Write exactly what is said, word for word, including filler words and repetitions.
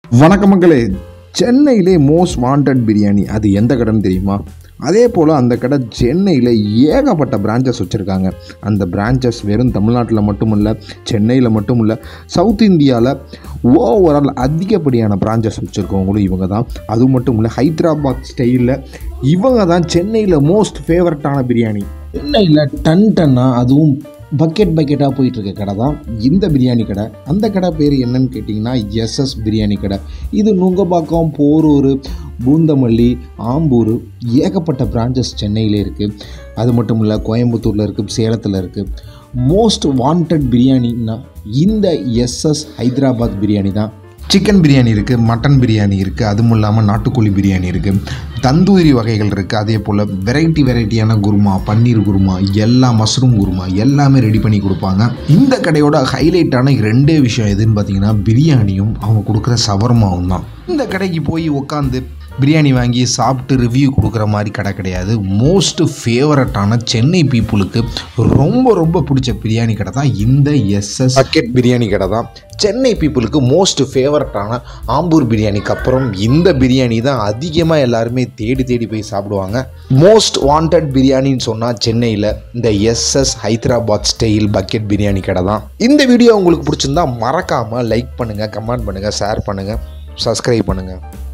வணக்கம் மக்களே. சென்னையிலே மோஸ்ட் வாண்டட் பிரியாணி அது எந்த கடைன்னு தெரியுமா? அதே போல் அந்த கடை சென்னையில் ஏகப்பட்ட பிரான்ச்சஸ் வச்சுருக்காங்க. அந்த பிரான்ச்சஸ் வெறும் தமிழ்நாட்டில் மட்டும் இல்லை, சென்னையில் மட்டும் இல்லை, சவுத் இந்தியாவில் ஓவரால் அதிகப்படியான பிரான்ச்சஸ் வச்சுருக்கவங்களும் இவங்க தான். அது மட்டும் இல்லை, ஹைதராபாத் ஸ்டைலில் இவங்க தான் சென்னையில் மோஸ்ட் ஃபேவரட்டான பிரியாணி. சென்னையில் டன் டன்னாக அதுவும் பக்கெட் பக்கெட்டாக போயிட்டுருக்க கடை தான் இந்த பிரியாணி கடை. அந்த கடை பேர் என்னன்னு கேட்டிங்கன்னா எஸ்எஸ் பிரியாணி கடை. இது நுங்கம்பாக்கம், போரூர், பூந்தமல்லி, ஆம்பூர் ஏகப்பட்ட பிரான்ச்சஸ் சென்னையில் இருக்குது. அது மட்டும் இல்லை, கோயம்புத்தூரில் இருக்குது, சேலத்தில் இருக்குது. மோஸ்ட் வாண்டட் பிரியாணின்னா இந்த எஸ்எஸ் ஹைதராபாத் பிரியாணி தான். சிக்கன் பிரியாணி இருக்குது, மட்டன் பிரியாணி இருக்குது, அதுவும் இல்லாமல் நாட்டுக்கோழி பிரியாணி இருக்குது, தந்தூரி வகைகள் இருக்குது. அதே போல் வெரைட்டி வெரைட்டியான குருமா, பன்னீர் குருமா, எல்லா மஷ்ரூம் குருமா எல்லாமே ரெடி பண்ணி கொடுப்பாங்க. இந்த கடையோட ஹைலைட்டான ரெண்டே விஷயம் எதுன்னு பார்த்தீங்கன்னா பிரியாணியும் அவங்க கொடுக்குற சவர்மாவும் தான். இந்த கடைக்கு போய் உட்காந்து பிரியாணி வாங்கி சாப்பிட்டு ரிவ்யூ கொடுக்குற மாதிரி கடை கிடையாது. மோஸ்ட் ஃபேவரட்டான சென்னை பீப்புளுக்கு ரொம்ப ரொம்ப பிடிச்ச பிரியாணி கடை தான் இந்த எஸ்எஸ் பக்கெட் பிரியாணி கடை தான். சென்னை பீப்புளுக்கு மோஸ்ட் ஃபேவரட்டான ஆம்பூர் பிரியாணிக்கு அப்புறம் இந்த பிரியாணி தான் அதிகமாக எல்லாருமே தேடி தேடி போய் சாப்பிடுவாங்க. மோஸ்ட் வாண்டட் பிரியாணின்னு சொன்னால் சென்னையில் இந்த SS Hyderabad style bucket biryani கடை தான். இந்த வீடியோ உங்களுக்கு பிடிச்சிருந்தா மறக்காமல் லைக் பண்ணுங்கள், கமெண்ட் பண்ணுங்கள், ஷேர் பண்ணுங்கள், சப்ஸ்கிரைப் பண்ணுங்கள்.